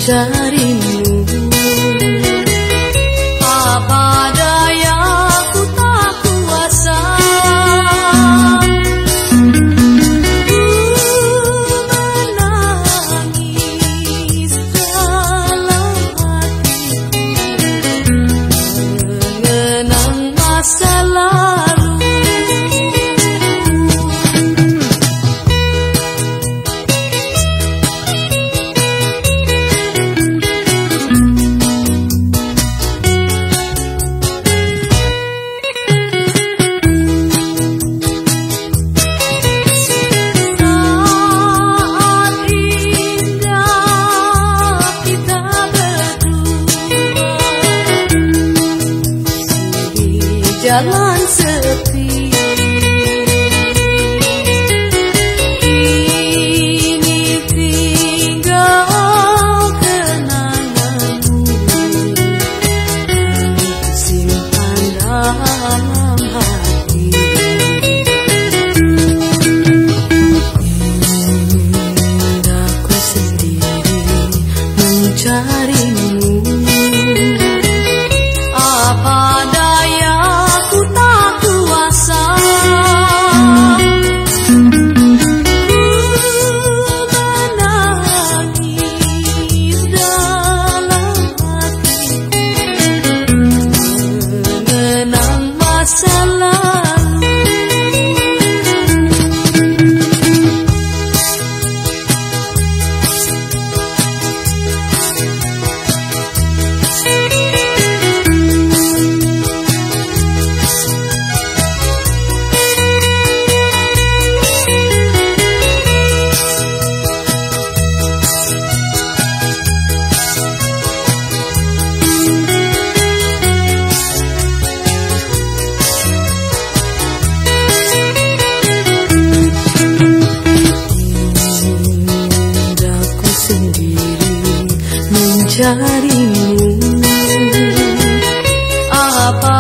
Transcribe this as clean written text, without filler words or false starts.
mencarimu. Apa daya ku tak kuasa, ku menangis dalam hatiku, mengenang masa lalu. Jalan sepi, kini tinggal kenanganmu yang disimpan dalam hati. Indah ku sendiri mencarimu. Apa daya ku tak kuasa, ku menangis dalam hatiku, mengenang masa lalu. Mencarimu. Apa